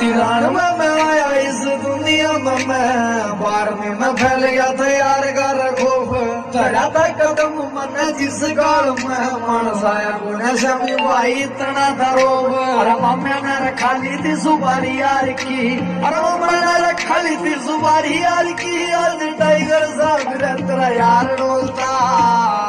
तिरान में मैं आया इस दुनिया में मैं 12वीं में फैल गया था यार का रखोफ चढ़ा था कदम मन जिस गाल में मानस आया गुने शमी भाई इतना दरोब। अरे मम्मी ने रखा ली थी सुपारी यार की, अरे मम्मी ने रखा ली थी सुपारी यार की, आज टाइगर साहब तेरा यार डोलता